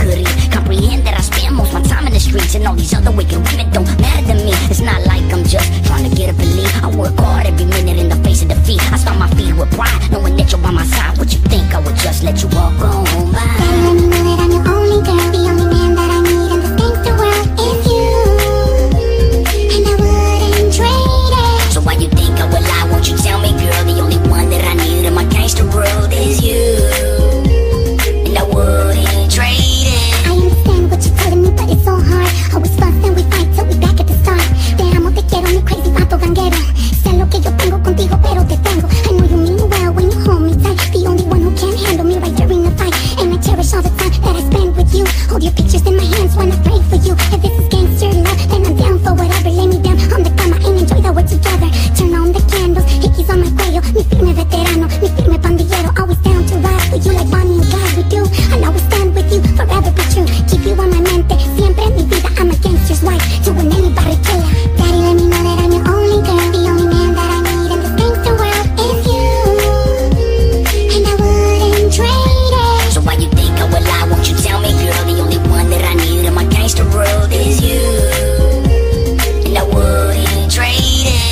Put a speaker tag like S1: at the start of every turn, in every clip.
S1: could comprehend that I spend most my time in the streets, and all these other wicked women don't matter to me. It's not like I'm just trying to get up and leave. I work hard every minute in the face of defeat. I stomp my feet with pride, knowing that you're by my side. What you think I would just let you walk on by?
S2: Daddy, let me know that I'm your only girl. The only man that I need in this gangster world is you, and I wouldn't trade it.
S1: So why you think I would lie? Won't you tell me, girl? The only one that I need in my gangster world is you, and I wouldn't trade it.
S2: I understand what you're telling me, but it's so hard. Always fuss and we fight till we back at the start. Te amo, te quiero, mi crazy vato ganguero. Sé lo que yo tengo contigo, pero te tengo. I know you mean well when you hold me tight. The only one who can handle me right during the fight. And I cherish all the time that I spend with you. Hold your pictures in my hands when I pray for you. If this is gangster love, then I'm down for whatever. Lay me down on the cama and enjoy that we're together. Turn on the candles, hickeys on my cuello. Mi firme veterano, mi firme pandillero. Always down to ride for you like Bonnie and Clyde we do. I'll always stand with you, forever be true. Keep you on my mente, siempre en mi vida. I'm a gangster's wife, to an any barricade. Daddy, let me know that I'm your only girl. The only man that I need in this gangster world is you, and I wouldn't trade it.
S1: So why you think I would lie? Won't you tell me, girl? The only one that I need in my gangster world is you, and I wouldn't trade it.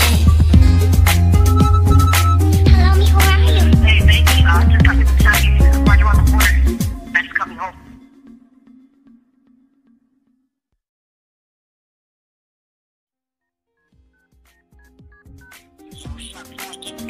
S2: Hello, me, who are you?
S3: Hey, baby, I just got to tell you while you're on the border. Daddy's coming home. So stop talking.